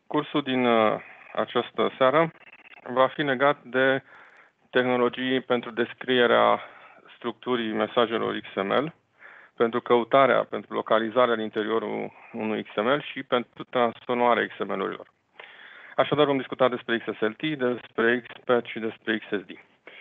Cursul din această seară va fi legat de tehnologii pentru descrierea structurii mesajelor XML, pentru căutarea, pentru localizarea în interiorul unui XML și pentru transformarea XML-urilor. Așadar vom discuta despre XSLT, despre XPath și despre XSD.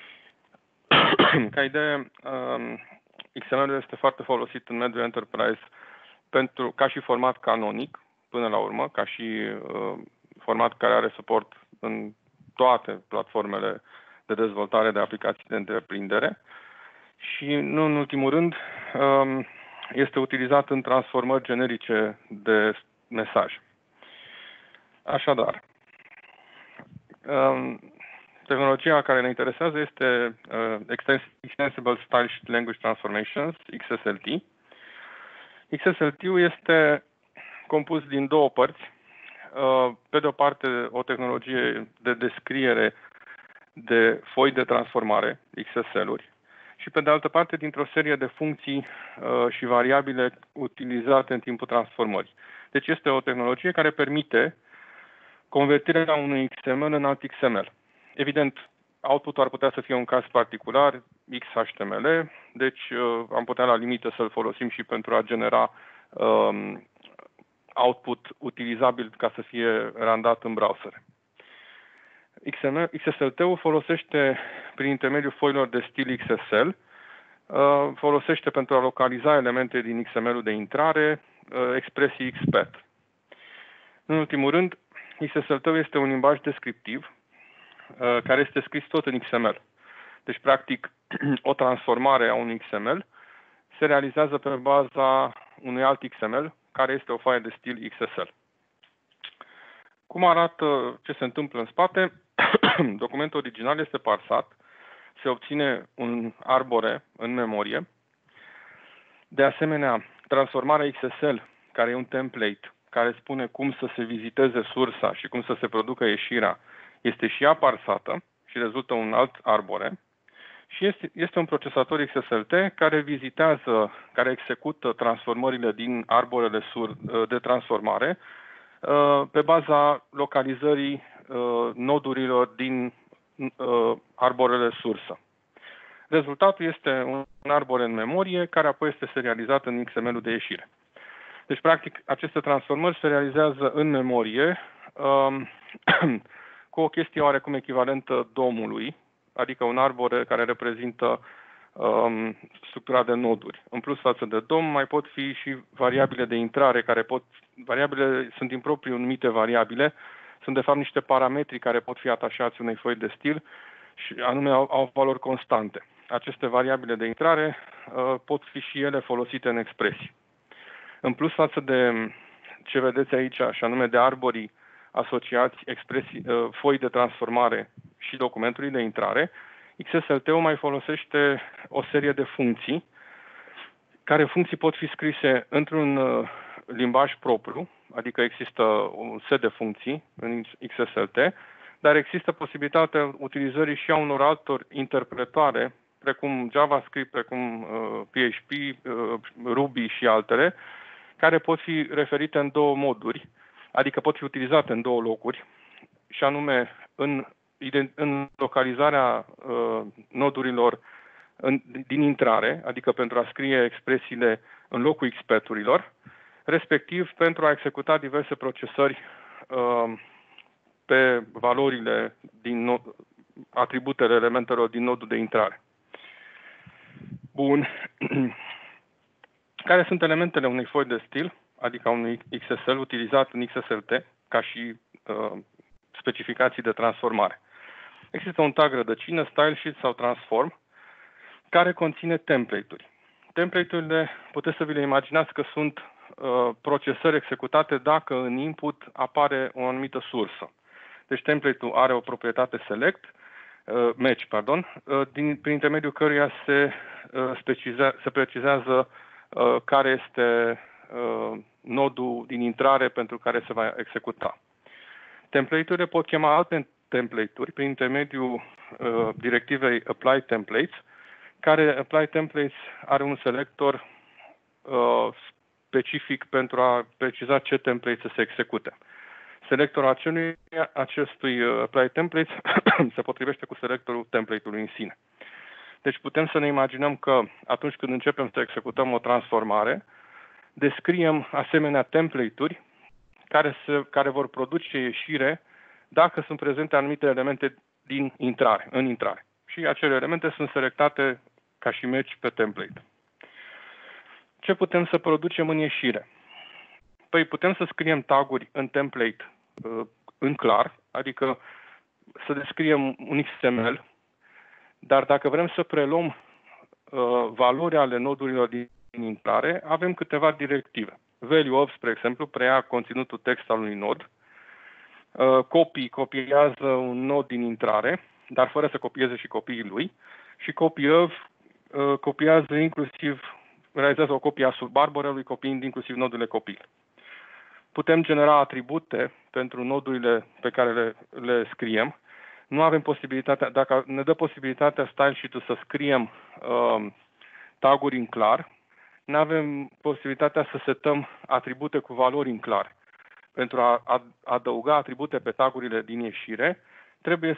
Ca idee, XML-ul este foarte folosit în mediul enterprise ca și format canonic, până la urmă, ca și format care are suport în toate platformele de dezvoltare de aplicații de întreprindere și, nu în ultimul rând, este utilizat în transformări generice de mesaj. Așadar, tehnologia care ne interesează este Extensible Style Sheet Language Transformations, XSLT. XSLT-ul este compus din două părți. Pe de o parte, o tehnologie de descriere de foi de transformare, XSL-uri, și pe de altă parte, dintr-o serie de funcții și variabile utilizate în timpul transformării. Deci este o tehnologie care permite convertirea unui XML în alt XML. Evident, output-ul ar putea să fie un caz particular, XHTML, deci am putea la limită să-l folosim și pentru a genera output utilizabil ca să fie randat în browser. XSLT-ul folosește, prin intermediul foilor de stil XSL, folosește pentru a localiza elemente din XML-ul de intrare, expresii XPath. În ultimul rând, XSLT-ul este un limbaj descriptiv care este scris tot în XML. Deci, practic, o transformare a unui XML se realizează pe baza unui alt XML, care este o foaie de stil XSL. Cum arată ce se întâmplă în spate? Documentul original este parsat, se obține un arbore în memorie. De asemenea, transformarea XSL, care e un template, care spune cum să se viziteze sursa și cum să se producă ieșirea, este și ea parsată și rezultă un alt arbore. Și este un procesator XSLT care vizitează, care execută transformările din arborele de transformare pe baza localizării nodurilor din arborele sursă. Rezultatul este un arbore în memorie care apoi este serializat în XML-ul de ieșire. Deci, practic, aceste transformări se realizează în memorie cu o chestie oarecum echivalentă DOM-ului, adică un arbore care reprezintă structura de noduri. În plus față de DOM mai pot fi și variabile de intrare, variabile sunt din propriu numite variabile, sunt de fapt niște parametri care pot fi atașați unei foi de stil și anume au valori constante. Aceste variabile de intrare pot fi și ele folosite în expresii. În plus față de ce vedeți aici, și anume de arborii asociați foi de transformare și documentului de intrare, XSLT-ul mai folosește o serie de funcții, care funcții pot fi scrise într-un limbaj propriu, adică există un set de funcții în XSLT, dar există posibilitatea utilizării și a unor altor interpretoare, precum JavaScript, precum PHP, Ruby și altele, care pot fi referite în două moduri, adică pot fi utilizate în două locuri, și anume în localizarea nodurilor din intrare, adică pentru a scrie expresiile în locul XPath-urilor, respectiv pentru a executa diverse procesări pe valorile din atributele elementelor din nodul de intrare. Bun. Care sunt elementele unei foi de stil, adică unui XSL utilizat în XSLT, ca și specificații de transformare? Există un tag rădăcină, style sheet sau transform, care conține template-uri. Template-urile puteți să vi le imaginați că sunt procesări executate dacă în input apare o anumită sursă. Deci template-ul are o proprietate match, prin intermediul căruia se precizează care este nodul din intrare pentru care se va executa. Template-urile pot chema alte template-uri prin intermediul directivei apply templates, care apply templates are un selector specific pentru a preciza ce template să se execute. Selectorul acestui apply templates se potrivește cu selectorul template-ului în sine. Deci putem să ne imaginăm că atunci când începem să executăm o transformare, descriem asemenea template-uri care vor produce ieșire dacă sunt prezente anumite elemente în intrare. Și acele elemente sunt selectate ca și match pe template. Ce putem să producem în ieșire? Păi putem să scriem taguri în template în clar, adică să descriem un XML, dar dacă vrem să preluăm valori ale nodurilor din intrare, avem câteva directive. Value of, spre exemplu, preia conținutul text al unui nod. Copy copiază un nod din intrare, dar fără să copieze și copiii lui. Și copy of copiază realizează o copie a subarbărelui, copiind inclusiv nodurile copil. Putem genera atribute pentru nodurile pe care le scriem. Nu avem posibilitatea, dacă ne dă posibilitatea style sheet-ul să scriem taguri în clar, nu avem posibilitatea să setăm atribute cu valori în clar. Pentru a adăuga atribute pe tagurile din ieșire, trebuie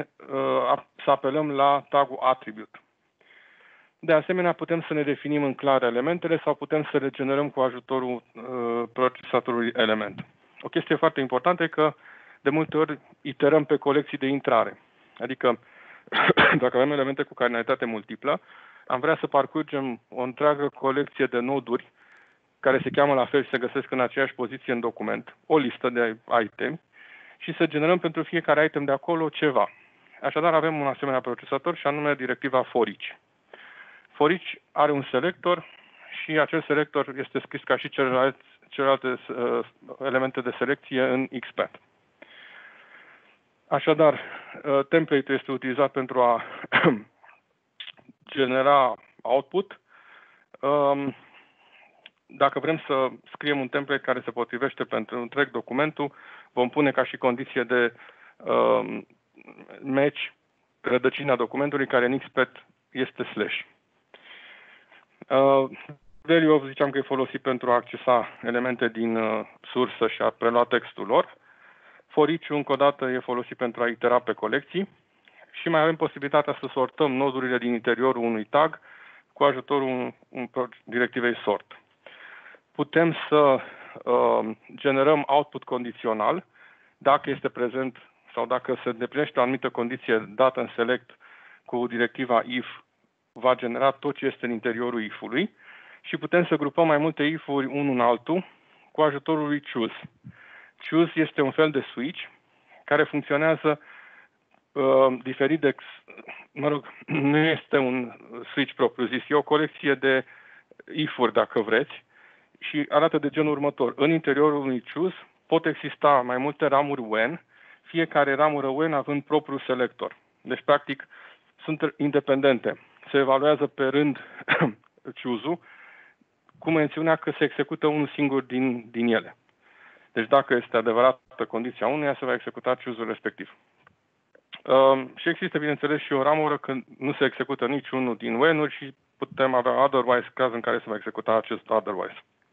să apelăm la tagul attribute. De asemenea, putem să ne definim în clar elementele sau putem să le generăm cu ajutorul procesatorului element. O chestie foarte importantă e că de multe ori iterăm pe colecții de intrare. Adică, dacă avem elemente cu cardinalitate multiplă, am vrea să parcurgem o întreagă colecție de noduri care se cheamă la fel și se găsesc în aceeași poziție în document, o listă de item, și să generăm pentru fiecare item de acolo ceva. Așadar, avem un asemenea procesator și anume directiva for each. For each are un selector și acel selector este scris ca și celelalte elemente de selecție în XPath. Așadar, template-ul este utilizat pentru a genera output. Dacă vrem să scriem un template care se potrivește pentru întreg documentul, vom pune ca și condiție de match rădăcina documentului, care în XPath este slash. Value of ziceam că e folosit pentru a accesa elemente din sursă și a prelua textul lor. For each, încă o dată, e folosit pentru a itera pe colecții și mai avem posibilitatea să sortăm nodurile din interiorul unui tag cu ajutorul directivei sort. Putem să generăm output condițional dacă este prezent sau dacă se îndeplinește o anumită condiție dată în select cu directiva if, va genera tot ce este în interiorul if-ului și putem să grupăm mai multe if-uri unul în altul cu ajutorul lui choose. Choose este un fel de switch care funcționează diferit de... nu este un switch propriu-zis, e o colecție de if-uri, dacă vreți, și arată de genul următor. În interiorul unui choose pot exista mai multe ramuri when, fiecare ramură when având propriul selector. Deci, practic, sunt independente. Se evaluează pe rând choose-ul cu mențiunea că se execută unul singur din ele. Deci dacă este adevărată condiția unuia, se va executa choose-ul respectiv. Și există, bineînțeles, și o ramură când nu se execută niciunul din when-uri și putem avea otherwise, caz în care se va executa acest otherwise.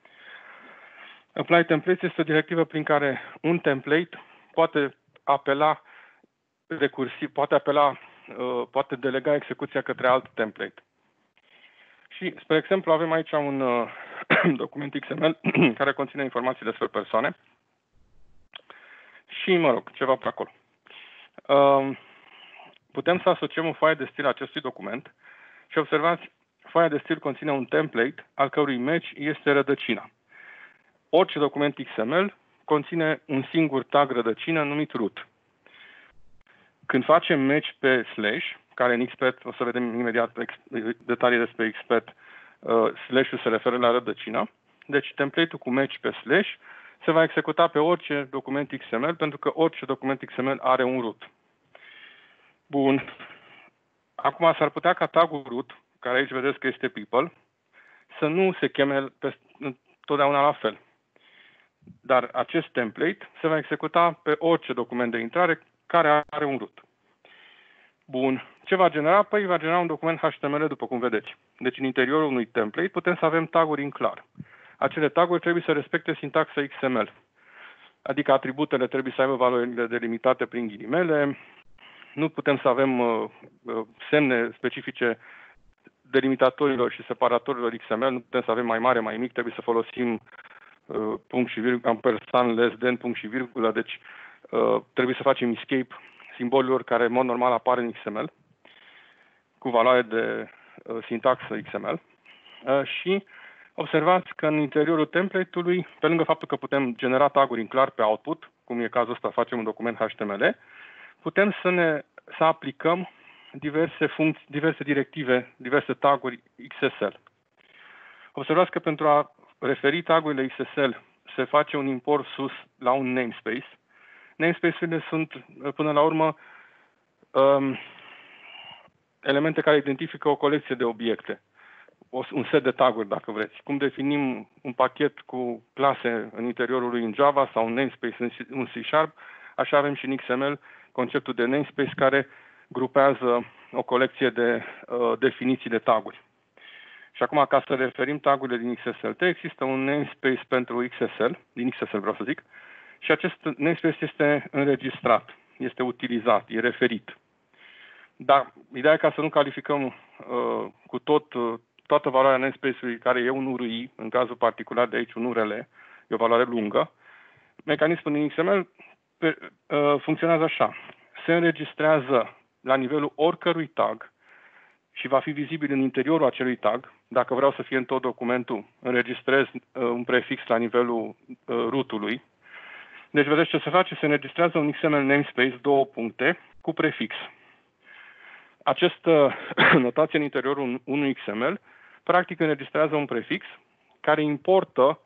Apply templates este o directivă prin care un template poate apela recursiv, poate delega execuția către alt template. Și, spre exemplu, avem aici un document XML care conține informații despre persoane și, ceva pe acolo. Putem să asociem o foaie de stil acestui document și observați, foaia de stil conține un template al cărui match este rădăcina. Orice document XML conține un singur tag rădăcină numit root. Când facem match pe slash, care în XPath, o să vedem imediat detalii despre XPath, slash-ul se referă la rădăcină. Deci template-ul cu match pe slash se va executa pe orice document XML, pentru că orice document XML are un root. Bun. Acum s-ar putea ca tagul root, care aici vedeți că este people, să nu se cheme totdeauna la fel. Dar acest template se va executa pe orice document de intrare care are un root. Bun. Ce va genera? Păi va genera un document HTML, după cum vedeți. Deci în interiorul unui template putem să avem taguri în clar. Acele taguri trebuie să respecte sintaxa XML. adică atributele trebuie să aibă valorile delimitate prin ghilimele, nu putem să avem semne specifice delimitatorilor și separatorilor XML, nu putem să avem mai mare, mai mic, trebuie să folosim punct și virgulă, ampersand, less than, punct și virgulă, deci trebuie să facem escape simbolurilor care în mod normal apar în XML cu valoare de sintaxă XML și observați că în interiorul template-ului, pe lângă faptul că putem genera taguri în clar pe output, cum e cazul ăsta, facem un document HTML, putem să aplicăm diverse funcții, diverse directive, diverse taguri XSL. Observați că pentru a referi tagurile XSL se face un import sus la un namespace. Namespace-urile sunt, până la urmă, elemente care identifică o colecție de obiecte, un set de taguri, dacă vreți. Cum definim un pachet cu clase în interiorul lui în Java sau un namespace în C#, așa avem și în XML conceptul de namespace care grupează o colecție de definiții de taguri. Și acum, ca să referim tagurile din XSLT, există un namespace pentru XSL, din XSL vreau să zic, și acest namespace este înregistrat, este utilizat, e referit. Dar ideea e ca să nu calificăm cu toată valoarea namespace-ului care e un URI, în cazul particular de aici un URL, e o valoare lungă. Mecanismul din XML funcționează așa. Se înregistrează la nivelul oricărui tag și va fi vizibil în interiorul acelui tag. Dacă vreau să fie în tot documentul, înregistrez un prefix la nivelul root-ului. Deci vedeți ce se face? Se înregistrează un XML namespace, 2 puncte, cu prefix. Această notație în interiorul unui XML practic înregistrează un prefix care importă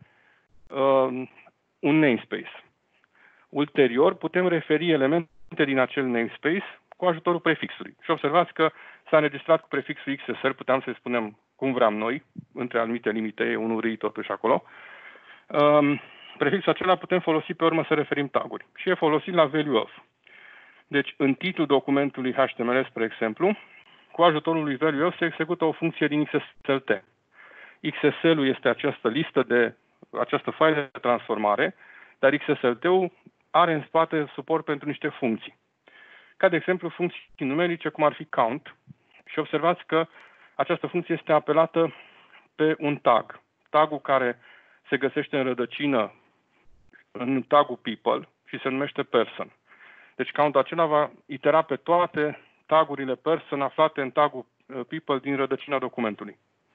un namespace. Ulterior putem referi elemente din acel namespace cu ajutorul prefixului. Și observați că s-a înregistrat cu prefixul XSL, puteam să-i spunem cum vreau noi, între anumite limite, e un URI totuși acolo. Prefixul acela putem folosi pe urmă să referim taguri. Și e folosit la value of. Deci, în titlul documentului HTML, spre exemplu, cu ajutorul lui value of se execută o funcție din XSLT. XSL-ul este această file de transformare, dar XSLT-ul are în spate suport pentru niște funcții. Ca de exemplu funcții numerice, cum ar fi count. Și observați că această funcție este apelată pe un tag. Tagul care se găsește în rădăcină în tagul people și se numește person. Deci countul acela va itera pe toate tagurile person aflate în tagul people din rădăcina documentului.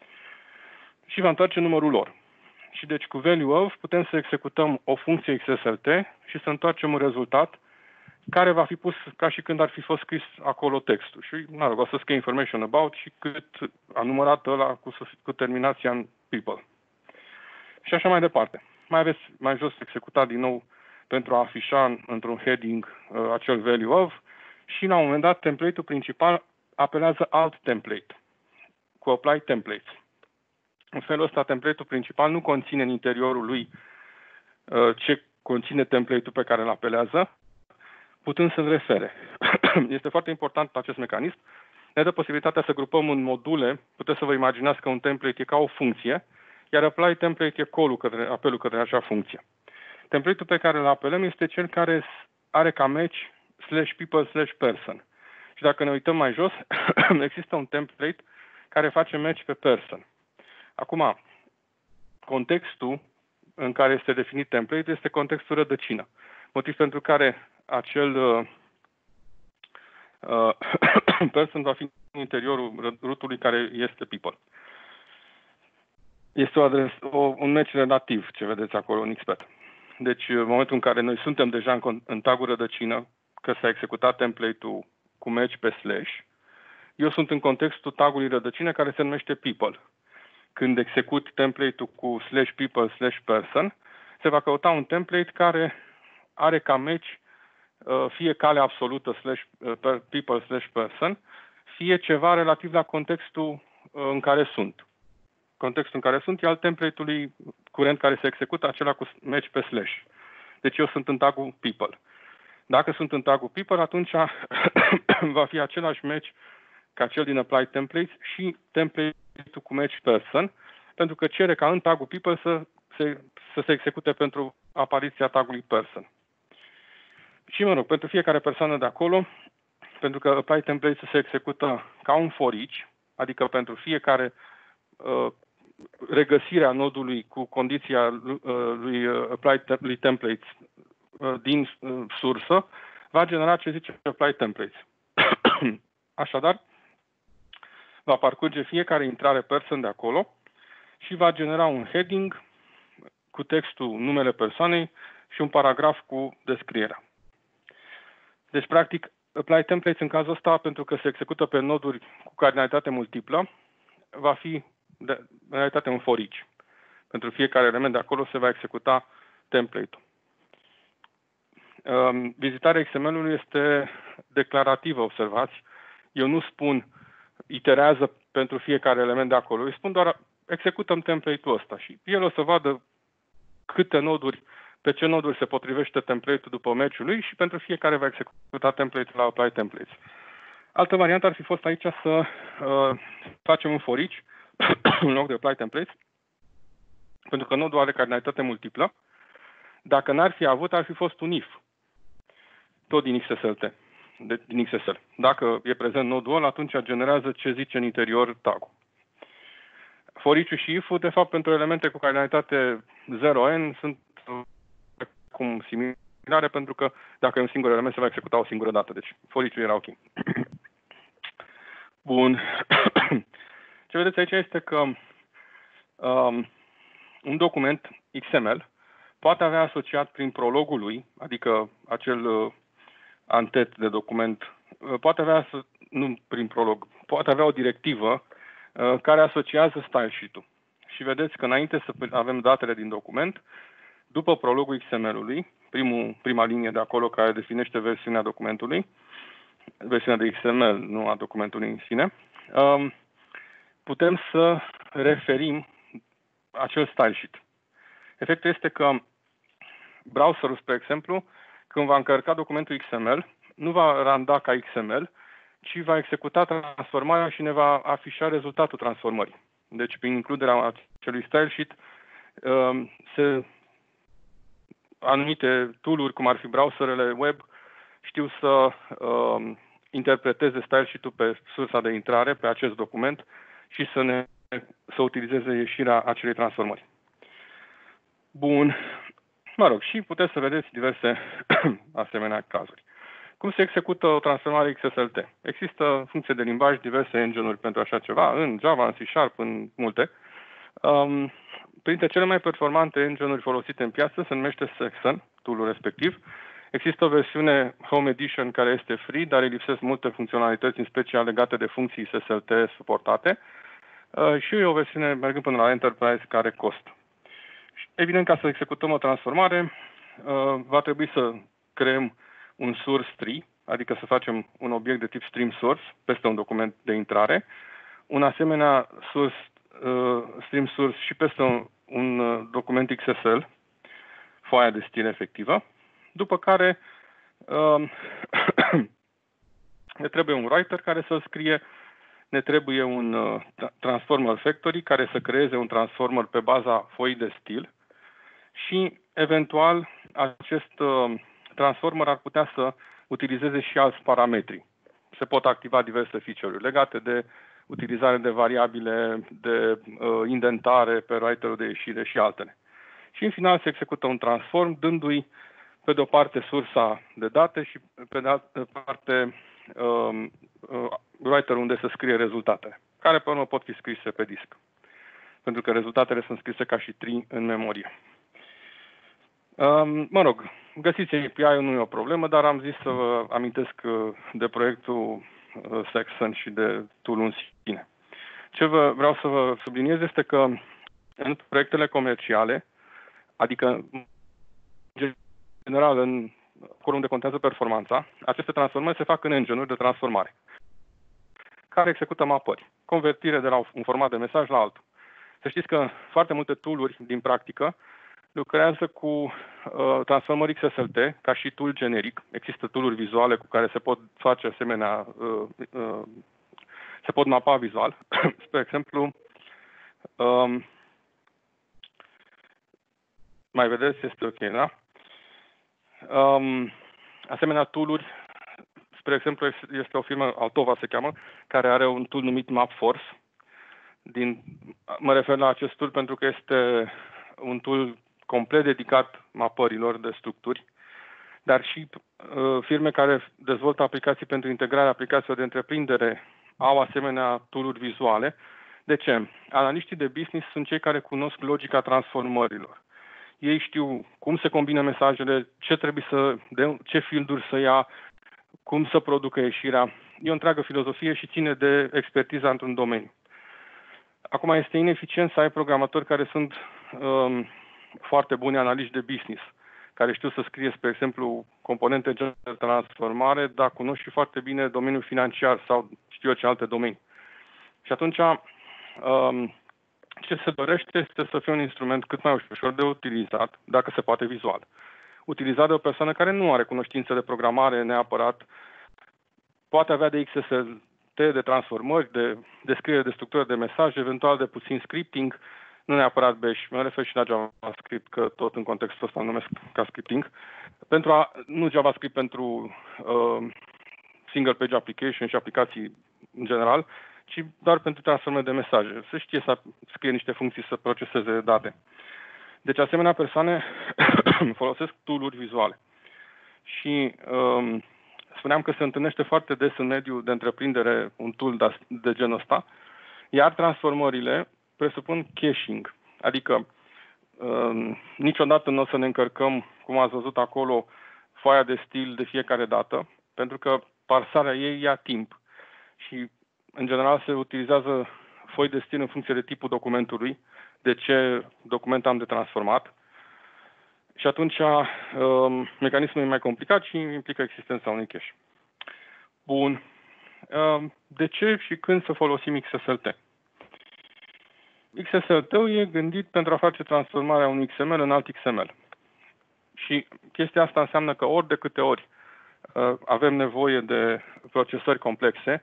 Și va întoarce numărul lor. Și deci cu value of putem să executăm o funcție XSLT și să întoarcem un rezultat care va fi pus ca și când ar fi fost scris acolo textul. Și o să scrie information about și cât a numărat ăla cu terminația în people. Și așa mai departe. Mai aveți mai jos executat din nou pentru a afișa într-un heading acel value of și la un moment dat template-ul principal apelează alt template cu apply templates. În felul ăsta template-ul principal nu conține în interiorul lui ce conține template-ul pe care îl apelează, putând să-l refere. Este foarte important acest mecanism. Ne dă posibilitatea să grupăm în module. Puteți să vă imaginați că un template e ca o funcție, iar apply template e apelul către acea funcție. Template-ul pe care îl apelăm este cel care are ca match /people/person. Și dacă ne uităm mai jos, există un template care face match pe person. Acum, contextul în care este definit template este contextul rădăcină. Motiv pentru care acel person va fi în interiorul root-ului care este people. Este un match relativ, ce vedeți acolo în XPath. Deci, în momentul în care noi suntem deja în tagul rădăcină, că s-a executat template-ul cu match pe slash, eu sunt în contextul tagului rădăcină care se numește people. Când execut template-ul cu /people/person, se va căuta un template care are ca match fie calea absolută /people/person, fie ceva relativ la contextul în care sunt. Contextul în care sunt e al template-ului curent care se execută, acela cu match pe slash. Deci eu sunt în tagul people. Dacă sunt în tagul people, atunci va fi același match ca cel din apply templates și template-ul cu match person, pentru că cere ca în tagul people să să se execute pentru apariția tagului person. Și, mă rog, pentru fiecare persoană de acolo, pentru că apply template se execută ca un for each, adică pentru fiecare regăsirea nodului cu condiția lui templates din sursă, va genera ce zice apply templates. Așadar, va parcurge fiecare intrare person de acolo și va genera un heading cu textul numele persoanei și un paragraf cu descrierea. Deci, practic, apply templates în cazul ăsta, pentru că se execută pe noduri cu cardinalitate multiplă, va fi în realitate un for each. Pentru fiecare element de acolo se va executa template-ul. Vizitarea XML-ului este declarativă, observați. Eu nu spun iterează pentru fiecare element de acolo, îi spun doar executăm template-ul ăsta și el o să vadă câte noduri, pe ce noduri se potrivește template-ul după match-ul lui și pentru fiecare va executa template-ul la apply templates. Altă variantă ar fi fost aici să facem un for each în loc de apply templates, pentru că nodul are cardinalitate multiplă. Dacă n-ar fi avut, ar fi fost un if, tot din XSLT, din XSL. Dacă e prezent nodul ăla, atunci generează ce zice în interior tag-ul. For each-ul și if-ul, de fapt, pentru elemente cu cardinalitate 0n, sunt cum similare, pentru că dacă e un singur element, se va executa o singură dată. Deci, for each-ul era ok. Bun. Ce vedeți aici este că un document XML poate avea asociat prin prologul lui, adică acel antet de document, poate avea, nu prin prolog, poate avea o directivă care asociază style sheet-ul. Și vedeți că înainte să avem datele din document, după prologul XML-ului, prima linie de acolo care definește versiunea documentului, versiunea de XML, nu a documentului în sine, putem să referim acel style sheet. Efectul este că browserul, spre exemplu, când va încărca documentul XML, nu va randa ca XML, ci va executa transformarea și ne va afișa rezultatul transformării. Deci, prin includerea acelui style sheet, anumite tool-uri, cum ar fi browserele web, știu să interpreteze style sheet-ul pe sursa de intrare, pe acest document, și să utilizeze ieșirea acelei transformări. Bun. Mă rog, și puteți să vedeți diverse asemenea cazuri. Cum se execută o transformare XSLT? Există funcție de limbaj, diverse engine-uri pentru așa ceva, în Java, în C#, în multe. Printre cele mai performante engine-uri folosite în piață se numește Saxon, tool-ul respectiv. Există o versiune Home Edition care este free, dar îi lipsesc multe funcționalități, în special legate de funcții SSLT suportate. Și o versiune, mergând până la Enterprise, care costă. Evident, ca să executăm o transformare, va trebui să creăm un source tree, adică să facem un obiect de tip stream source peste un document de intrare, un asemenea stream source și peste un document XSL, foaia de stil efectivă, după care ne trebuie un writer care să scrie, ne trebuie un transformer factory care să creeze un transformer pe baza foii de stil și, eventual, acest transformer ar putea să utilizeze și alți parametri. Se pot activa diverse feature-uri legate de utilizare de variabile, de indentare pe writer-ul de ieșire și altele. Și, în final, se execută un transform, dându-i, pe de o parte, sursa de date și, pe de altă parte, writer unde să scrie rezultatele, care pe urmă pot fi scrise pe disc, pentru că rezultatele sunt scrise ca și tree în memorie. Mă rog, găsiți API-ul, nu e o problemă, dar am zis să vă amintesc de proiectul Saxon și de tool-ul în sine. Ce vreau să vă subliniez este că în proiectele comerciale, adică în general acolo unde contează performanța, aceste transformări se fac în engine-uri de transformare, care execută mapări, convertire de la un format de mesaj la altul. Să știți că foarte multe tool-uri din practică lucrează cu transformări XSLT ca și tool generic. Există tool-uri vizuale cu care se pot face asemenea, se pot mapa vizual. Spre exemplu, Mai vedeți? Este ok, da? Asemenea tool-uri, spre exemplu, este o firmă, Altova se cheamă, care are un tool numit MapForce. Mă refer la acest tool pentru că este un tool complet dedicat mapărilor de structuri, dar și firme care dezvoltă aplicații pentru integrarea aplicațiilor de întreprindere au asemenea tool-uri vizuale. De ce? Analiștii de business sunt cei care cunosc logica transformărilor. Ei știu cum se combină mesajele, ce field-uri să ia, cum să producă ieșirea. E o întreagă filozofie și ține de expertiza într-un domeniu. Acum este ineficient să ai programatori care sunt foarte buni analiști de business, care știu să scrie, spre exemplu, componente de transformare, dar cunosc și foarte bine domeniul financiar sau știu eu ce alte domenii. Și atunci, ce se dorește este să fie un instrument cât mai ușor de utilizat, dacă se poate vizual. Utilizat de o persoană care nu are cunoștință de programare neapărat, poate avea de XSLT, de transformări, de descriere de structură de mesaj, eventual de puțin scripting, nu neapărat Bash, mă refer și la JavaScript, că tot în contextul ăsta numesc ca scripting, nu JavaScript pentru single page application și aplicații în general, ci doar pentru transformări de mesaje. Se știe să scrie niște funcții să proceseze date. Deci, asemenea persoane folosesc tool-uri vizuale. Și spuneam că se întâlnește foarte des în mediul de întreprindere un tool de genul ăsta, iar transformările presupun caching, adică niciodată nu o să ne încărcăm, cum ați văzut acolo, foaia de stil de fiecare dată, pentru că parsarea ei ia timp și în general se utilizează foi de stil în funcție de tipul documentului, de ce document am de transformat. Și atunci mecanismul e mai complicat și implică existența unui cache. Bun. De ce și când să folosim XSLT? XSLT-ul e gândit pentru a face transformarea unui XML în alt XML. Și chestia asta înseamnă că ori de câte ori avem nevoie de procesări complexe,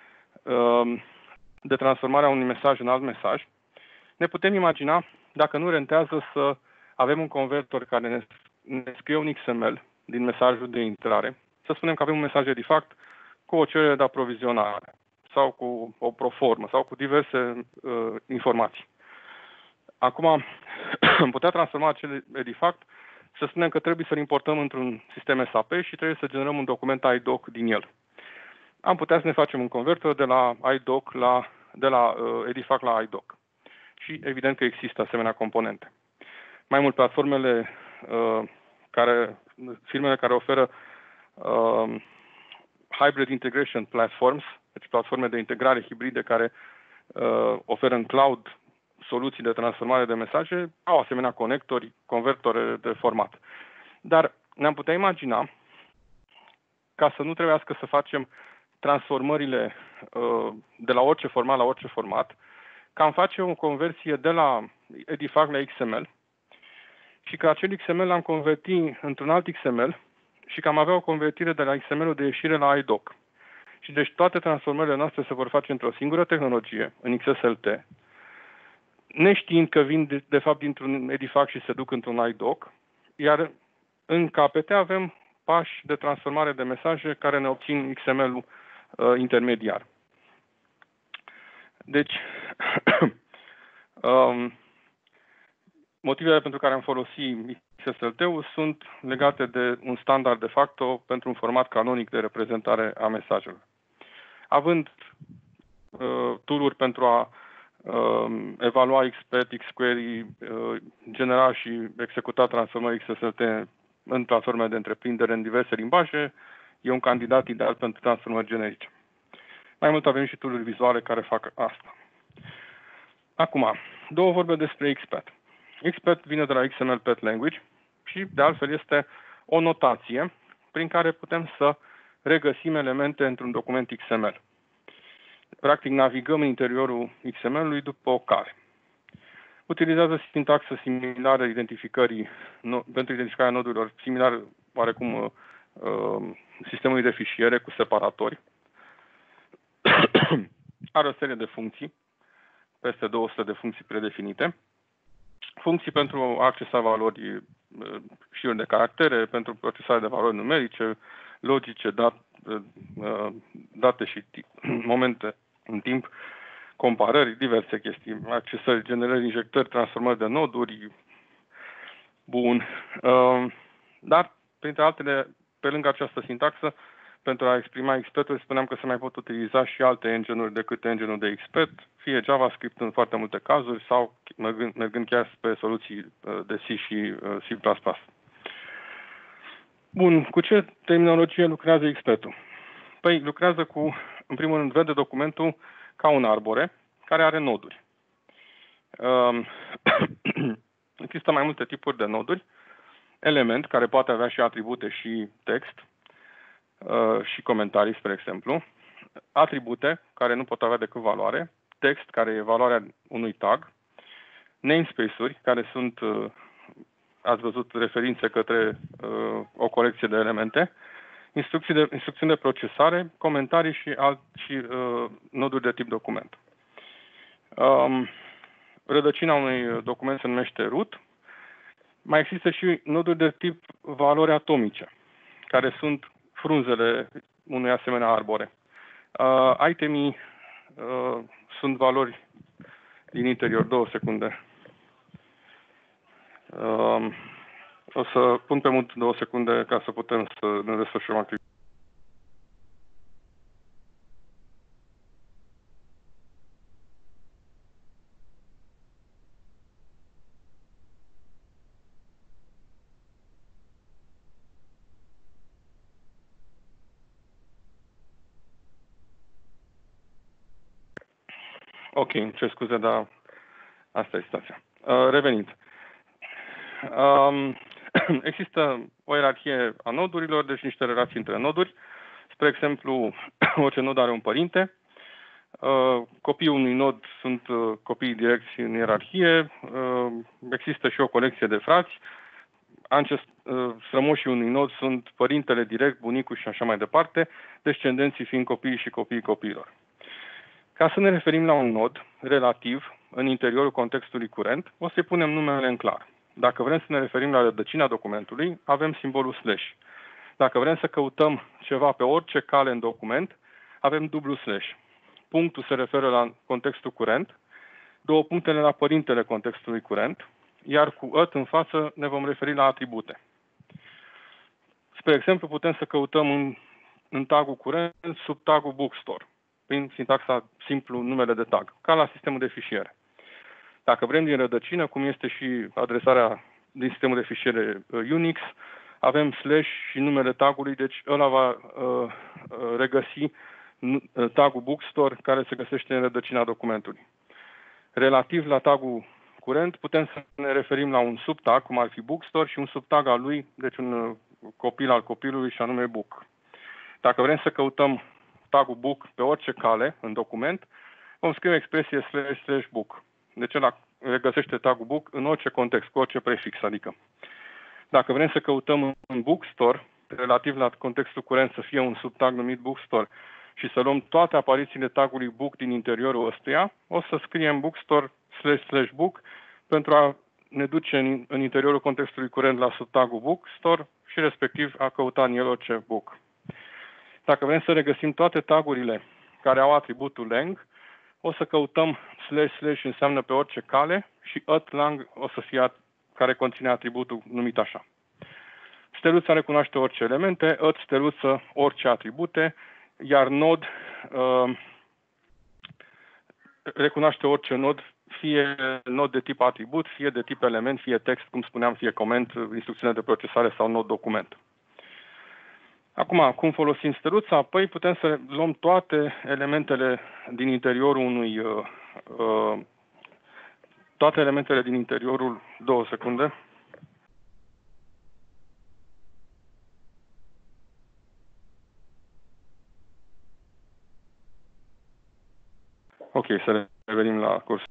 de transformarea unui mesaj în alt mesaj, ne putem imagina dacă nu rentează să avem un convertor care ne scrie un XML din mesajul de intrare, să spunem că avem un mesaj de default cu o cerere de aprovizionare sau cu o proformă sau cu diverse informații. Acum, am putea transforma acele default, să spunem că trebuie să-l importăm într-un sistem SAP și trebuie să generăm un document iDoc din el. Am putea să ne facem un converter de la iDoc de la Edifact la iDoc. Și evident că există asemenea componente. Mai mult, firmele care oferă Hybrid Integration Platforms, deci platforme de integrare hibride care oferă în cloud soluții de transformare de mesaje, au asemenea conectori, convertori de format. Dar ne-am putea imagina, ca să nu trebuiască să facem transformările de la orice format la orice format, că am face o conversie de la Edifact la XML și că acel XML l-am convertit într-un alt XML și că am avea o convertire de la XML-ul de ieșire la iDoc. Și deci toate transformările noastre se vor face într-o singură tehnologie, în XSLT, neștiind că vin de fapt dintr-un Edifact și se duc într-un iDoc, iar în KPT avem pași de transformare de mesaje care ne obțin XML-ul intermediar. Deci, motivele pentru care am folosit XSLT-ul sunt legate de un standard de facto pentru un format canonic de reprezentare a mesajelor. Având tool-uri pentru a evalua XPath, XQuery, genera și executa transformări XSLT în platforme de întreprindere în diverse limbaje, e un candidat ideal pentru transformări generice. Mai mult avem și tool-uri vizuale care fac asta. Acum, două vorbe despre XPath. XPath vine de la XML Path Language și, de altfel, este o notație prin care putem să regăsim elemente într-un document XML. Practic, navigăm în interiorul XML-ului după o cale. Utilizează sintaxă similară pentru identificarea nodurilor, similar oarecum sistemului de fișiere cu separatori. Are o serie de funcții, peste 200 de funcții predefinite funcții pentru a accesa valori, șiruri de caractere, pentru procesarea de valori numerice, logice, date și momente în timp, comparări, diverse chestii, accesări, generări, injectări, transformări de noduri. Bun. Dar, printre altele, pe lângă această sintaxă, pentru a exprima expert, spuneam că se mai pot utiliza și alte engine-uri decât engine-ul de expert, fie JavaScript în foarte multe cazuri sau mergând chiar spre soluții de C și C++. Bun, cu ce terminologie lucrează expertul? Păi lucrează cu, în primul rând, vede documentul ca un arbore care are noduri. Există mai multe tipuri de noduri. Element, care poate avea și atribute și text și comentarii, spre exemplu. Atribute, care nu pot avea decât valoare. Text, care e valoarea unui tag. Namespace-uri, care sunt, ați văzut, referințe către o colecție de elemente. Instrucțiuni de procesare, comentarii și noduri de tip document. Rădăcina unui document se numește root. Mai există și noduri de tip valori atomice, care sunt frunzele unui asemenea arbore. Itemii sunt valori din interior. 2 secunde. O să pun pe mut 2 secunde ca să putem să ne desfășurăm activitatea. Ok, ce scuze, dar asta e situația. Revenind. Există o ierarhie a nodurilor, deci niște relații între noduri. Spre exemplu, orice nod are un părinte. Copiii unui nod sunt copiii direcți în ierarhie. Există și o colecție de frați. Strămoșii unui nod sunt părintele direct, bunicul și așa mai departe, descendenții fiind copiii și copiii copiilor. Ca să ne referim la un nod relativ în interiorul contextului curent, o să-i punem numele în clar. Dacă vrem să ne referim la rădăcina documentului, avem simbolul slash. Dacă vrem să căutăm ceva pe orice cale în document, avem dublu slash. Punctul se referă la contextul curent, 2 punctele la părintele contextului curent, iar cu at în față ne vom referi la atribute. Spre exemplu, putem să căutăm în tagul curent sub tagul bookstore, prin sintaxa simplu numele de tag, ca la sistemul de fișiere. Dacă vrem din rădăcină, cum este și adresarea din sistemul de fișiere Unix, avem slash și numele tagului, deci ăla va regăsi tagul bookstore care se găsește în rădăcina documentului. Relativ la tagul curent, putem să ne referim la un subtag, cum ar fi bookstore, și un subtag al lui, deci un copil al copilului, și anume book. Dacă vrem să căutăm tagul book pe orice cale în document, vom scrie o expresie slash book. Deci ăla regăsește tagul book în orice context, cu orice prefix, adică. Dacă vrem să căutăm în bookstore, relativ la contextul curent, să fie un subtag numit bookstore și să luăm toate aparițiile tagului book din interiorul ăstuia, o să scriem bookstore slash book pentru a ne duce în interiorul contextului curent la subtagul bookstore și respectiv a căuta în el orice book. Dacă vrem să regăsim toate tagurile care au atributul lang, o să căutăm slash înseamnă pe orice cale și @lang o să fie care conține atributul numit așa. Steluța recunoaște orice elemente, steluță orice atribute, iar nod recunoaște orice nod, fie nod de tip atribut, fie de tip element, fie text, cum spuneam, fie coment, instrucțiune de procesare sau nod document. Acum, cum folosim steluța? Păi putem să luăm toate elementele din interiorul toate elementele din interiorul 2 secunde. Ok, să revenim la curs.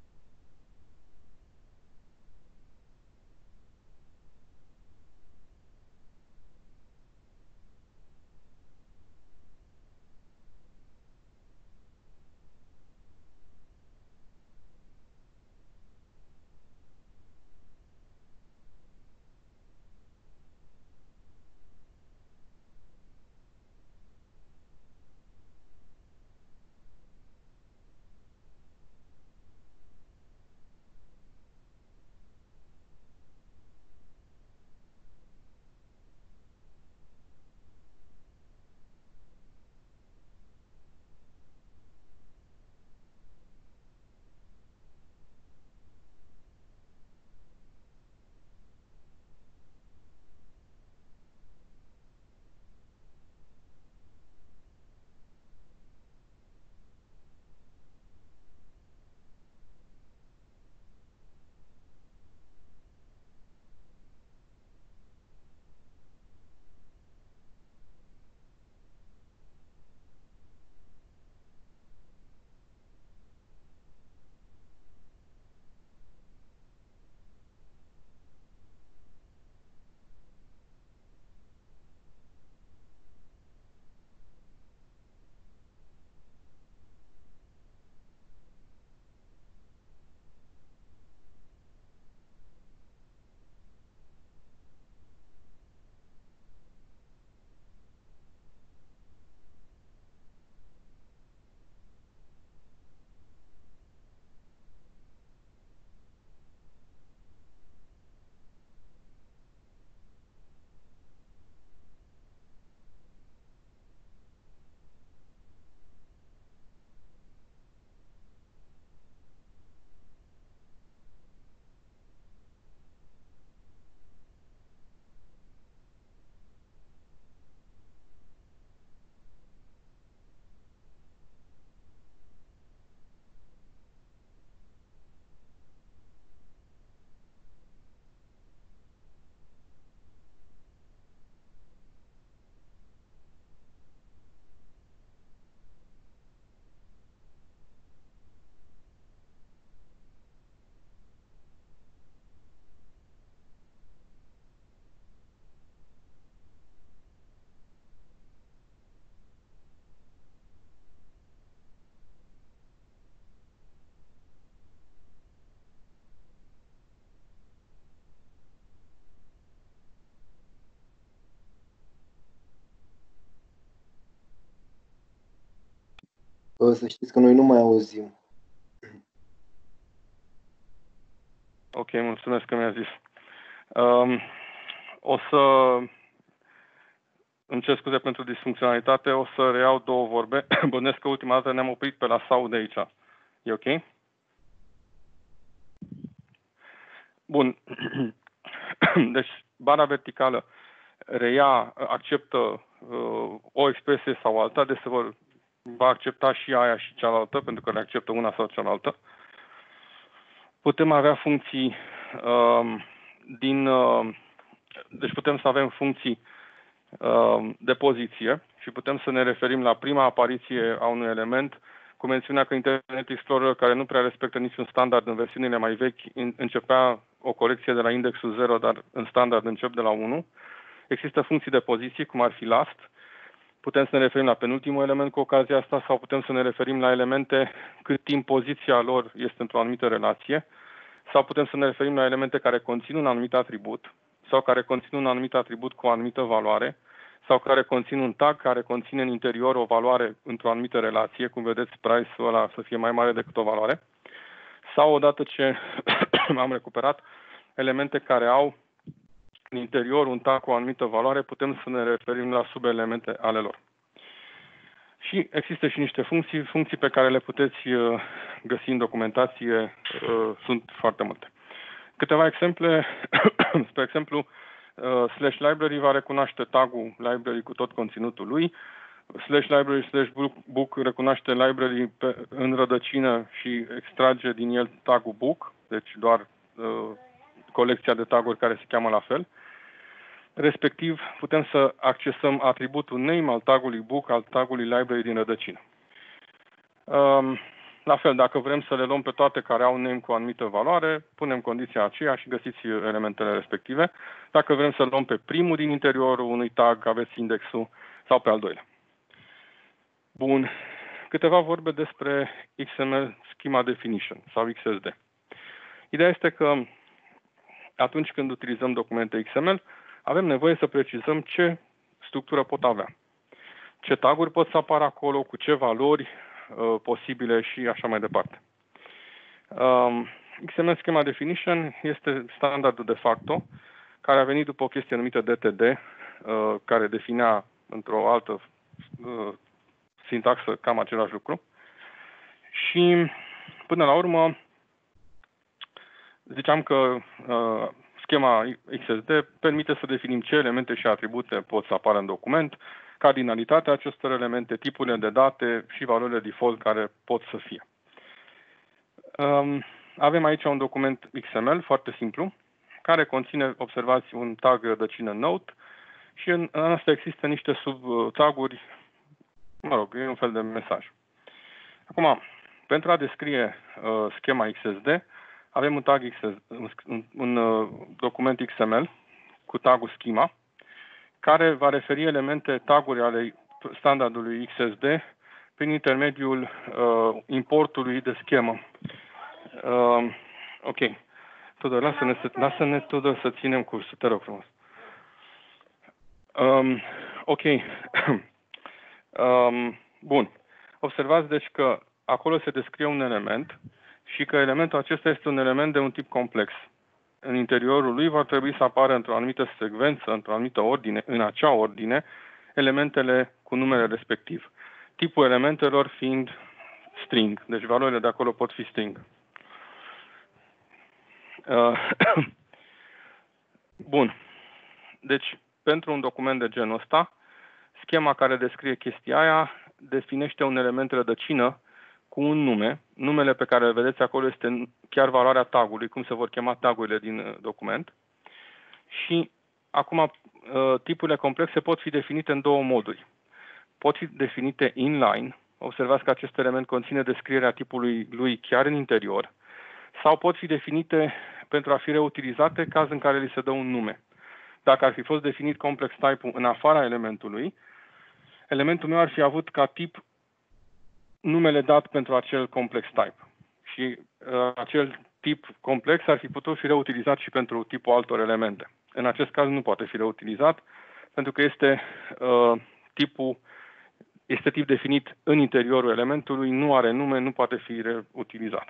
Să știți că noi nu mai auzim. Ok, mulțumesc că mi-a zis. O să îmi cer scuze pentru disfuncționalitate, o să reiau două vorbe. Bănesc că ultima dată ne-am oprit pe la sau de aici. E ok? Bun. Deci, bara verticală acceptă o expresie sau alta, deci va accepta și aia și cealaltă, pentru că le acceptă una sau cealaltă. Putem avea funcții deci putem să avem funcții de poziție și putem să ne referim la prima apariție a unui element cu mențiunea că Internet Explorer, care nu prea respectă niciun standard în versiunile mai vechi, începea o colecție de la indexul 0, dar în standard încep de la 1. Există funcții de poziție, cum ar fi last. Putem să ne referim la penultimul element cu ocazia asta sau putem să ne referim la elemente cât timp poziția lor este într-o anumită relație sau putem să ne referim la elemente care conțin un anumit atribut sau care conțin un anumit atribut cu o anumită valoare sau care conțin un tag care conține în interior o valoare într-o anumită relație, cum vedeți price-ul ăla să fie mai mare decât o valoare, sau odată ce am recuperat elemente care au în interior un tag cu o anumită valoare, putem să ne referim la subelemente ale lor. Și există și niște funcții pe care le puteți găsi în documentație, sunt foarte multe. Câteva exemple, spre exemplu, slash library va recunoaște tagul library cu tot conținutul lui, slash library slash book recunoaște library în rădăcină și extrage din el tagul book, deci doar colecția de taguri care se cheamă la fel. Respectiv, putem să accesăm atributul name al tagului book, al tagului library din rădăcină. La fel, dacă vrem să le luăm pe toate care au name cu o anumită valoare, punem condiția aceea și găsiți elementele respective. Dacă vrem să luăm pe primul din interiorul unui tag, aveți indexul, sau pe al doilea. Bun. Câteva vorbe despre XML Schema Definition sau XSD. Ideea este că atunci când utilizăm documente XML, avem nevoie să precizăm ce structură pot avea. Ce taguri pot să apară acolo, cu ce valori posibile și așa mai departe. XML Schema Definition este standardul de facto, care a venit după o chestie numită DTD, care definea într-o altă sintaxă cam același lucru. Și până la urmă ziceam că schema XSD permite să definim ce elemente și atribute pot să apară în document, cardinalitatea acestor elemente, tipurile de date și valorile default care pot să fie. Avem aici un document XML foarte simplu, care conține, observați, un tag rădăcină note și în asta există niște sub-taguri, mă rog, e un fel de mesaj. Acum, pentru a descrie schema XSD, avem un tag un document XML cu tagul schema, care va referi elemente, taguri ale standardului XSD prin intermediul importului de schemă. Ok. Tudor, lasă-ne Tudor să ținem cursul, te rog frumos. Ok. Bun. Observați deci că acolo se descrie un element și că elementul acesta este un element de un tip complex. În interiorul lui va trebui să apară într-o anumită secvență, într-o anumită ordine, în acea ordine, elementele cu numele respectiv. Tipul elementelor fiind string, deci valorile de acolo pot fi string. Bun. Deci, pentru un document de genul ăsta, schema care descrie chestia aia definește un element rădăcină cu un nume. Numele pe care îl vedeți acolo este chiar valoarea tagului, cum se vor chema tagurile din document. Și acum, tipurile complexe pot fi definite în două moduri. Pot fi definite inline. Observați că acest element conține descrierea tipului lui chiar în interior. Sau pot fi definite pentru a fi reutilizate caz în care li se dă un nume. Dacă ar fi fost definit complex type-ul în afara elementului, elementul meu ar fi avut ca tip numele dat pentru acel complex type. Și acel tip complex ar fi putut fi reutilizat și pentru tipul altor elemente. În acest caz nu poate fi reutilizat, pentru că este tipul este tip definit în interiorul elementului, nu are nume, nu poate fi reutilizat.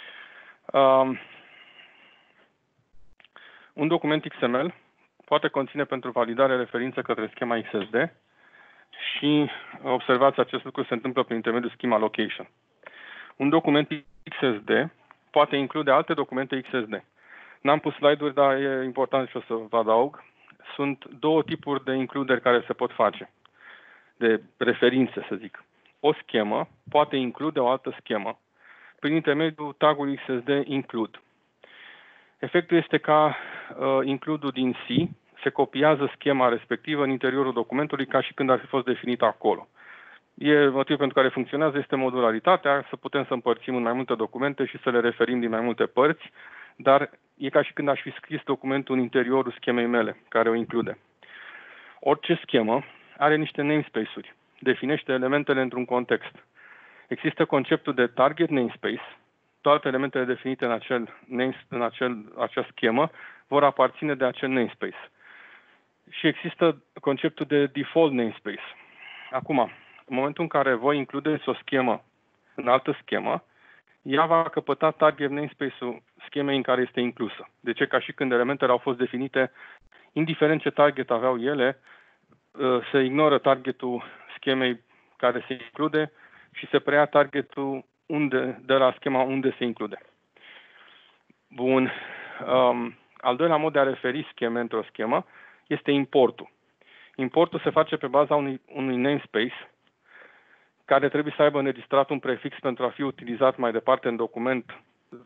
Un document XML poate conține pentru validare referințe către schema XSD și observați, acest lucru se întâmplă prin intermediul schema location. Un document XSD poate include alte documente XSD. N-am pus slide-uri, dar e important și o să vă adaug. Sunt două tipuri de includeri care se pot face, de referințe, să zic. O schemă poate include o altă schemă prin intermediul tagului XSD include. Efectul este ca include-ul din C se copiază schema respectivă în interiorul documentului ca și când ar fi fost definită acolo. Motivul pentru care funcționează este modularitatea, să putem să împărțim în mai multe documente și să le referim din mai multe părți, dar e ca și când aș fi scris documentul în interiorul schemei mele, care o include. Orice schemă are niște namespace-uri, definește elementele într-un context. Există conceptul de target namespace, toate elementele definite în acea schemă vor aparține de acel namespace. Și există conceptul de default namespace. Acum, în momentul în care voi includeți o schemă în altă schemă, ea va căpăta target namespace-ul schemei în care este inclusă. Deci, ca și când elementele au fost definite, indiferent ce target aveau ele, se ignoră targetul schemei care se include și se preia targetul de la schema unde se include. Bun. Al doilea mod de a referi scheme într-o schemă este importul. Importul se face pe baza unui namespace care trebuie să aibă înregistrat un prefix pentru a fi utilizat mai departe în document,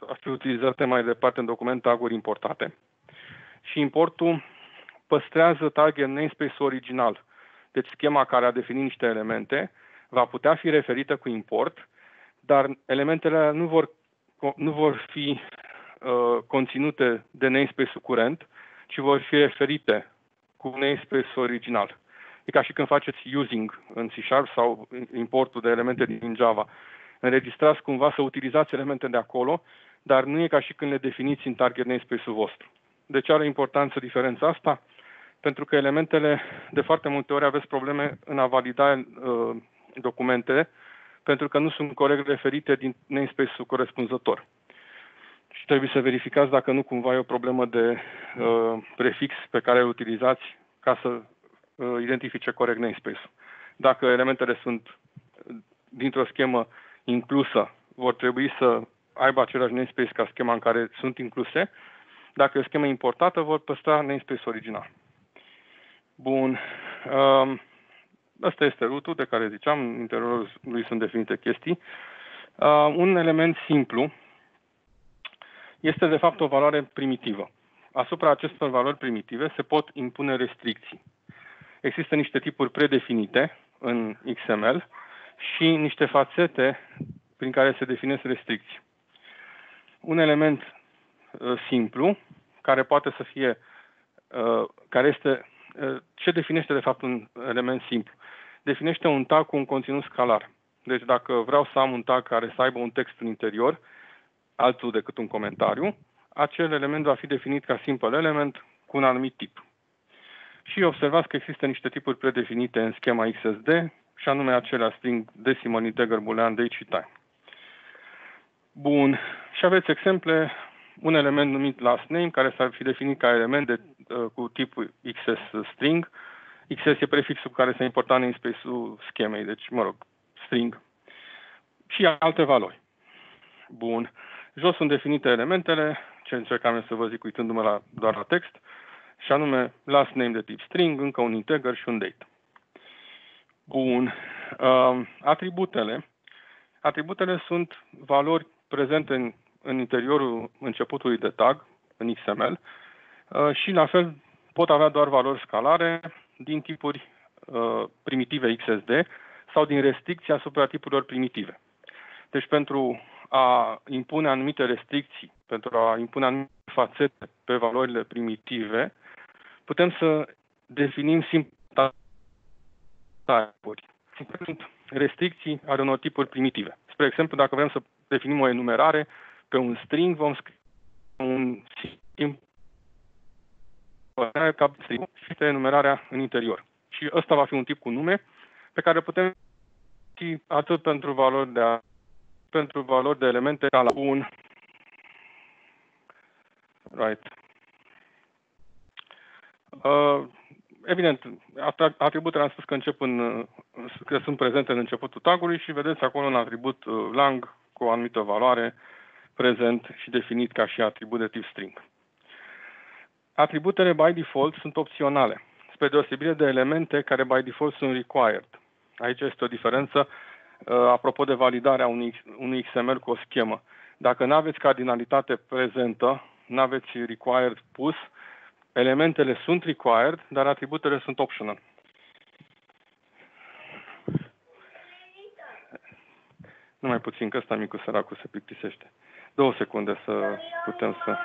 taguri importate. Și importul păstrează target namespace-ul original. Deci schema care a definit niște elemente va putea fi referită cu import, dar elementele nu vor fi conținute de namespace-ul curent, ci vor fi referite cu namespace-ul original. E ca și când faceți using în C# sau importul de elemente din Java. Înregistrați cumva să utilizați elemente de acolo, dar nu e ca și când le definiți în target namespace-ul vostru. De ce are importanță diferența asta? Pentru că elementele, de foarte multe ori, aveți probleme în a valida documentele, pentru că nu sunt corect referite din namespace-ul corespunzător. Și trebuie să verificați dacă nu cumva e o problemă de prefix pe care îl utilizați ca să identifice corect namespace-ul. Dacă elementele sunt dintr-o schemă inclusă, vor trebui să aibă același namespace ca schema în care sunt incluse. Dacă e o schemă importată, vor păstra namespace-ul original. Bun. Asta este rootul de care ziceam, în interiorul lui sunt definite chestii. Un element simplu este de fapt o valoare primitivă. Asupra acestor valori primitive se pot impune restricții. Există niște tipuri predefinite în XML și niște fațete prin care se definesc restricții. Un element simplu, care poate să fie, ce definește de fapt un element simplu? Definește un tag cu un conținut scalar. Deci dacă vreau să am un tag care să aibă un text în interior, altul decât un comentariu, acel element va fi definit ca simple element cu un anumit tip. Și observați că există niște tipuri predefinite în schema XSD, și anume acelea string, decimal, integer, boolean, date și time. Bun. Și aveți exemple, un element numit last name, care s-ar fi definit ca element cu tipul XS string. XS e prefixul cu care se importa namespace-ul schemei, deci, string. Și alte valori. Bun. Jos sunt definite elementele, ce încercam eu să vă zic uitându-mă doar la text, și anume last name de tip string, încă un integer și un date. Bun. Atributele. Atributele sunt valori prezente în interiorul începutului de tag, în XML, și la fel pot avea doar valori scalare din tipuri primitive XSD sau din restricții asupra tipurilor primitive. Deci pentru a impune anumite restricții, pentru a impune anumite fațete pe valorile primitive, putem să definim simplu type-uri. Sunt restricții ale unor tipuri primitive. Spre exemplu, dacă vrem să definim o enumerare pe un string, vom scrie un simplu ca string și este enumerarea în interior. Și ăsta va fi un tip cu nume pe care putem atât pentru valori de elemente ca la 1. Right. Evident, atributele am spus că că sunt prezente în începutul tagului și vedeți acolo un atribut lang cu o anumită valoare prezent și definit ca și atribut de tip string. Atributele by default sunt opționale, spre deosebire de elemente care by default sunt required. Aici este o diferență apropo de validarea unui XML cu o schemă. Dacă nu aveți cardinalitate prezentă, nu aveți required pus, elementele sunt required, dar atributele sunt optional. Numai puțin, că ăsta micu săracul se plictisește. 2 secunde să putem să...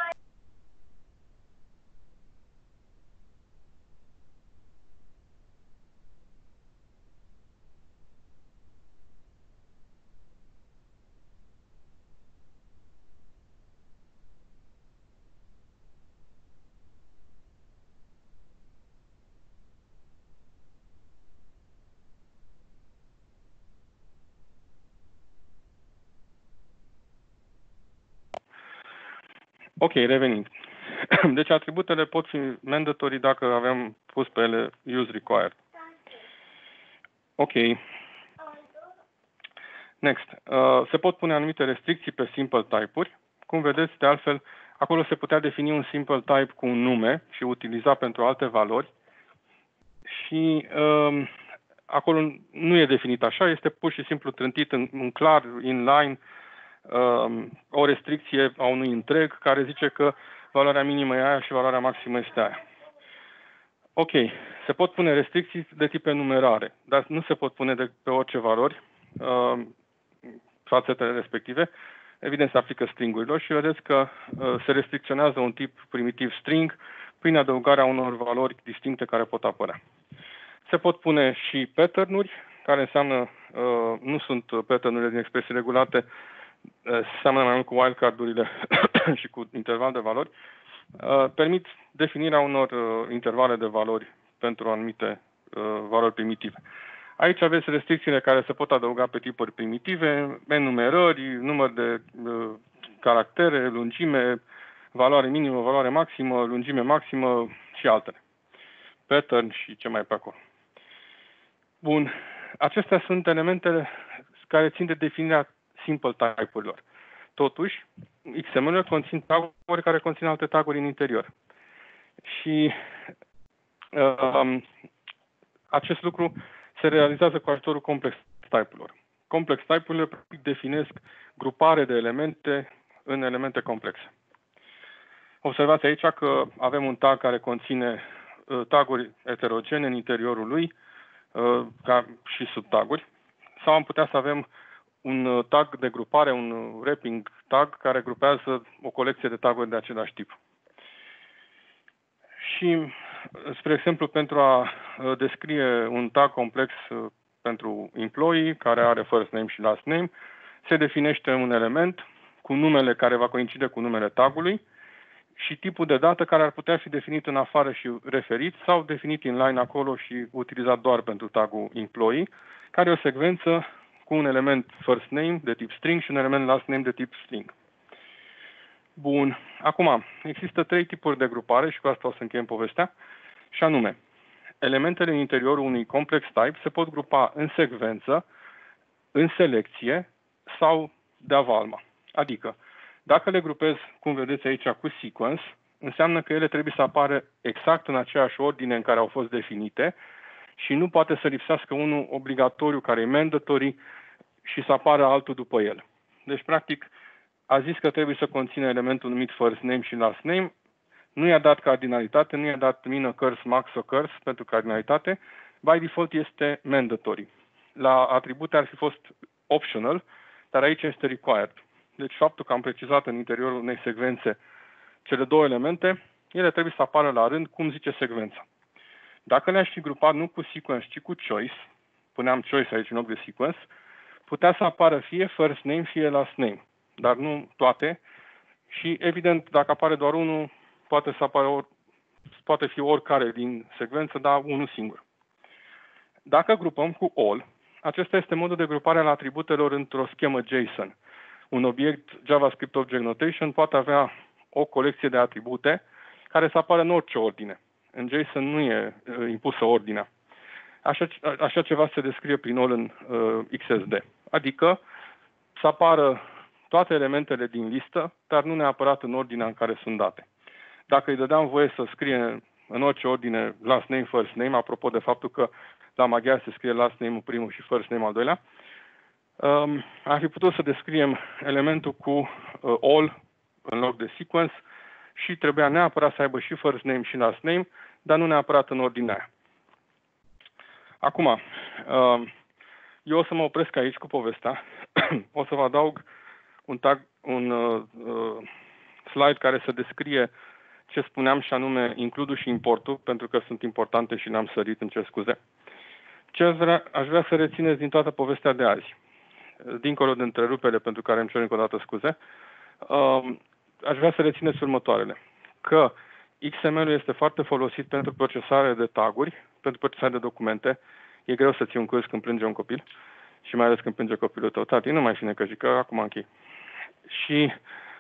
Ok, revenind. Deci atributele pot fi mandatory dacă avem pus pe ele use required. Ok. Next. Se pot pune anumite restricții pe simple type-uri. Cum vedeți, de altfel, acolo se putea defini un simple type cu un nume și utiliza pentru alte valori. Și acolo nu e definit așa, este pur și simplu trântit în clar, inline, o restricție a unui întreg care zice că valoarea minimă e aia și valoarea maximă este aia. Ok, se pot pune restricții de tip enumerare, dar nu se pot pune de pe orice valori fațetele respective. Evident, se aplică stringurilor și vedeți că se restricționează un tip primitiv string prin adăugarea unor valori distincte care pot apărea. Se pot pune și pattern-uri, care înseamnă, nu sunt pattern-urile din expresii regulate, seamănă mai mult cu wildcard-urile și cu interval de valori, permit definirea unor intervale de valori pentru anumite valori primitive. Aici aveți restricțiile care se pot adăuga pe tipuri primitive, enumerări, număr de caractere, lungime, valoare minimă, valoare maximă, lungime maximă și altele. Pattern și ce mai pe acolo. Bun. Acestea sunt elementele care țin de definirea simple type-urilor. Totuși, XML-urile conțin taguri care conțin alte taguri în interior. Și acest lucru se realizează cu ajutorul complex type-urilor. Complex type-urile definesc grupare de elemente în elemente complexe. Observați aici că avem un tag care conține taguri heterogene în interiorul lui, ca și subtaguri, sau am putea să avem un tag de grupare, un wrapping tag, care grupează o colecție de taguri de același tip. Și, spre exemplu, pentru a descrie un tag complex pentru employee, care are first name și last name, se definește un element cu numele care va coincide cu numele tagului și tipul de dată care ar putea fi definit în afară și referit sau definit inline acolo și utilizat doar pentru tagul employee, care e o secvență cu un element first name de tip string și un element last name de tip string. Bun. Acum, există 3 tipuri de grupare și cu asta o să încheiem povestea, și anume, elementele în interiorul unui complex type se pot grupa în secvență, în selecție sau de-a valma. Adică, dacă le grupez, cum vedeți aici, cu sequence, înseamnă că ele trebuie să apară exact în aceeași ordine în care au fost definite și nu poate să lipsească unul obligatoriu care e mandatory și să apară altul după el. Deci, practic, a zis că trebuie să conțină elementul numit first name și last name, nu i-a dat cardinalitate, nu i-a dat min, occurs, max, occurs pentru cardinalitate, by default este mandatory. La atribute ar fi fost optional, dar aici este required. Deci faptul că am precizat în interiorul unei secvențe cele 2 elemente, ele trebuie să apară la rând cum zice secvența. Dacă le-aș fi grupat nu cu sequence, ci cu choice, puneam choice aici în loc de sequence, putea să apară fie first name, fie last name, dar nu toate. Și evident, dacă apare doar unul, poate să apară poate fi oricare din secvență, dar unul singur. Dacă grupăm cu all, acesta este modul de grupare al atributelor într-o schemă JSON. Un obiect JavaScript Object Notation poate avea o colecție de atribute care să apară în orice ordine. În JSON nu e impusă ordinea. Așa ceva se descrie prin all în XSD. Adică să apară toate elementele din listă, dar nu neapărat în ordinea în care sunt date. Dacă îi dădeam voie să scrie în orice ordine last name, first name, apropo de faptul că la maghiar se scrie last name-ul primul și first name al doilea, am fi putut să descriem elementul cu all în loc de sequence și trebuia neapărat să aibă și first name și last name, dar nu neapărat în ordinea aia. Acum, eu o să mă opresc aici cu povestea. O să vă adaug un slide care să descrie ce spuneam și anume include și importul, pentru că sunt importante și le-am sărit, îmi cer scuze. Ce aș vrea să rețineți din toată povestea de azi, dincolo de întrerupere pentru care îmi cer încă o dată scuze, aș vrea să rețineți următoarele. Că XML-ul este foarte folosit pentru procesare de taguri, pentru procesare de documente. E greu să ții un curs când plânge un copil și mai ales când plânge copilul tău. Tati, nu mai fi necăjit, că acum închei. Și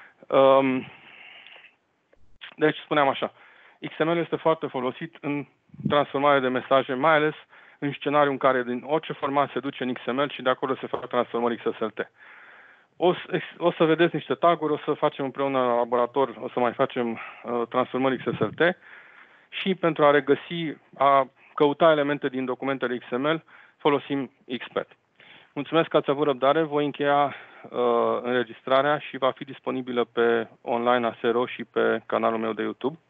deci spuneam așa, XML este foarte folosit în transformare de mesaje, mai ales în scenariul în care din orice format se duce în XML și de acolo se fac transformări XSLT. O să vedeți niște taguri, o să facem împreună la laborator, o să mai facem transformări XSLT și pentru a regăsi, a căuta elemente din documentele XML, folosim XPath. Mulțumesc că ați avut răbdare, voi încheia înregistrarea și va fi disponibilă pe online ASRO și pe canalul meu de YouTube.